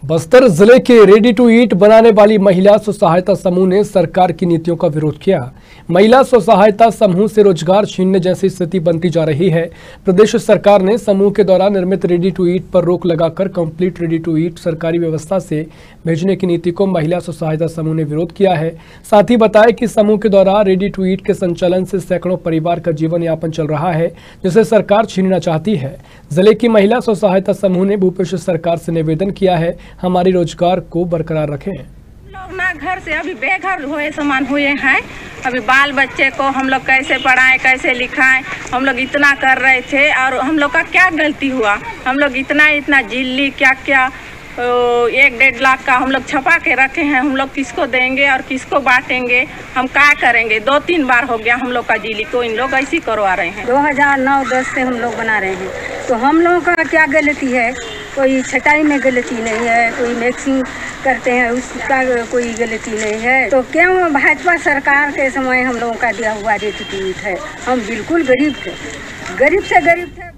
बस्तर जिले के ready to eat बनाने वाली महिला स्व सहायता समूह ने सरकार की नीतियों का विरोध किया। महिला स्व सहायता समूह से रोजगार छीनने जैसी स्थिति बनती जा रही है। प्रदेश सरकार ने समूह के द्वारा निर्मित रेडी टू ईट पर रोक लगाकर कंप्लीट रेडी टू ईट सरकारी व्यवस्था से भेजने की नीति को महिला स्व सहायता समूह ने विरोध किया है। साथ ही बताया कि समूह के द्वारा रेडी टू ईट के संचालन से सैकड़ों परिवार का जीवन यापन चल रहा है, जिसे सरकार छीनना चाहती है। जिले की महिला स्व सहायता समूह ने भूपेश सरकार से निवेदन किया है, हमारी रोजगार को बरकरार रखें। लोग ना घर से अभी बेघर हुए समान हुए हैं। अभी बाल बच्चे को हम लोग कैसे पढ़ाएं, कैसे लिखाएं, हम लोग इतना कर रहे थे और हम लोग का क्या गलती हुआ। हम लोग इतना जिल्ली क्या 1-1.5 लाख का हम लोग छपा के रखे हैं। हम लोग किसको देंगे और किसको बांटेंगे, हम क्या करेंगे। 2-3 बार हो गया हम लोग का जिली को इन लोग ऐसी करवा रहे हैं। 2009-10 से हम लोग बना रहे हैं, तो हम लोगों का क्या गलती है। कोई छटाई में गलती नहीं है, कोई मिक्सिंग करते हैं उसका कोई गलती नहीं है। तो क्यों भाजपा सरकार के समय हम लोगों का दिया हुआ रेडी टू ईट है। हम बिल्कुल गरीब थे, गरीब से गरीब थे।